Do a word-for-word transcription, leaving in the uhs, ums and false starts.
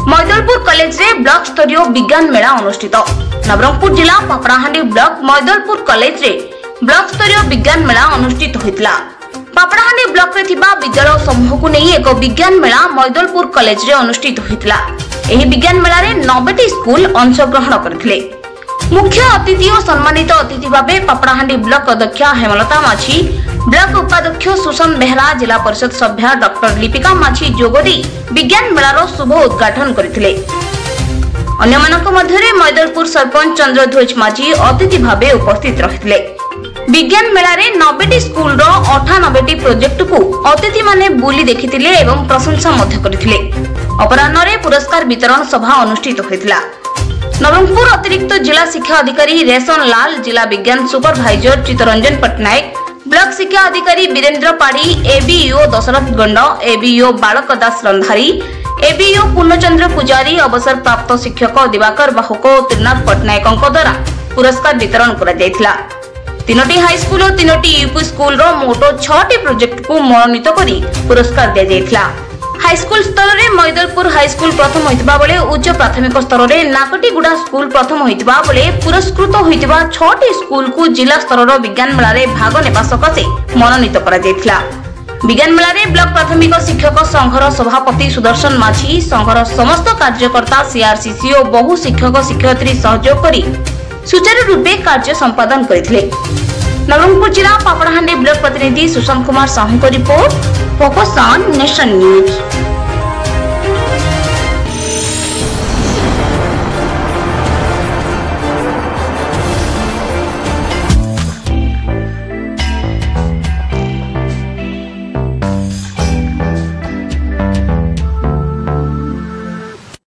मैदलपुर college रे block स्तरीय विज्ञान मेला अनुष्ठित। नवरंगपुर जिला पापड़ाहांडी ब्लॉक मैदलपुर कॉलेज रे ब्लॉक स्तरीय विज्ञान मेला अनुष्ठित होइतला। पापड़ाहांडी ब्लॉक रे थिबा विद्यालय समूह को नहीं एक विज्ञान मेला मैदलपुर कॉलेज रे अनुष्ठित होइतला। एही विज्ञान मेला रे नब्बे टी स्कूल अंशग्रहण करथिले। मुख्य अतिथि और सम्मानित अतिथि भावे पापड़ाहांडी ब्लॉक अध्यक्ष हेमलता माझी, ब्लॉक उपाध्यक्ष सुषम बेहरा, जिला परिषद सभ्य डॉक्टर लिपिका माझी जोगदी विज्ञान मेलार शुभ उद्घाटन करथिले। अन्य मानक मध्यरे मैदलपुर सरपंच चंद्रध्वज माझी अतिथि भावे उपस्थित रहिथिले। विज्ञान मेला रे नब्बे टी स्कूल रो अठानब्बे टी प्रोजेक्ट को अतिथि माने बुली देखिथिले एवं प्रशंसा मध्य करथिले। अपराह्न रे पुरस्कार वितरण सभा अनुष्ठित होइतला। नवरंगपुर अतिरिक्त जिला शिक्षा अधिकारी रेशन लाल, जिला विज्ञान सुपरवाइजर चित्तरंजन पटनायक, ब्लॉक शिक्षा अधिकारी Birendra Padhi, ABEO Dasarath Gand, ABEO Balak Das रंधारी, ABEO पूर्णचंद्र पुजारी, अवसर प्राप्त शिक्षक दिवाकर बाहुक और त्रिनाथ पटनायक द्वारा पुरस्कार वितरण करा जायथिला। तीनोटी हाईस्कूल और तीनोटी यूपी स्कूल रो मोटो छह प्रोजेक्ट को मनोनीत करी पुरस्कार दिया जायथिला। हाईस्कूल स्तर रे मैदलपुर हाईस्कूल प्रथम होइतबा बेले उच्च प्राथमिक स्तर रे नाकटीगुड़ा स्कूल प्रथम होइतबा बेले पुरस्कृत होइतबा छह स्कूल को जिला स्तर रो विज्ञान मेला रे भाग नेबा सकाशे मनोनीत करा जायथिला। विज्ञान मेला रे ब्लॉक प्राथमिक शिक्षक संघर सभापति सुदर्शन माझी, संघर समस्त कार्यकर्ता, सीआरसीसी और बहु शिक्षक शिक्षयित्री सहयोग करी सुचारू रूपे कार्य संपादन करथिले। नवरंगपुर जिला पापड़ाहांडी ब्लॉक प्रतिनिधि सुषम कुमार साहू को report, focus on nation news.